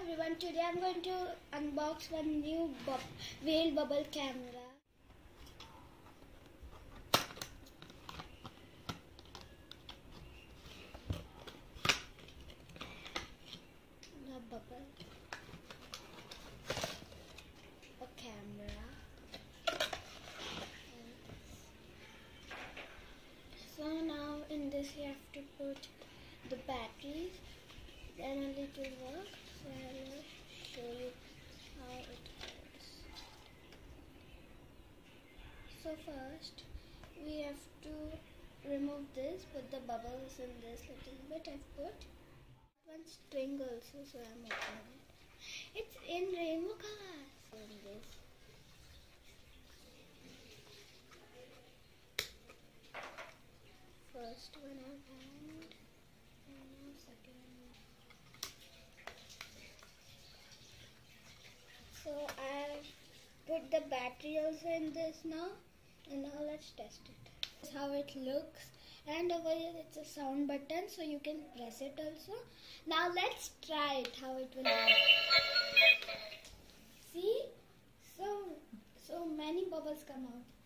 everyone, today I'm going to unbox one new whale bubble camera. The bubble, a camera. So now in this you have to put the batteries, then only it will work. So I will show you how it goes. So first we have to remove this, put the bubbles in this little bit. I've put one string also, so I'm opening it. It's in rainbow colors. In this. First one on hand and now second one. So I've put the battery also in this now, and now let's test it. This is how it looks, and over here it's a sound button, so you can press it also. Now let's try it, how it will work. See, so many bubbles come out.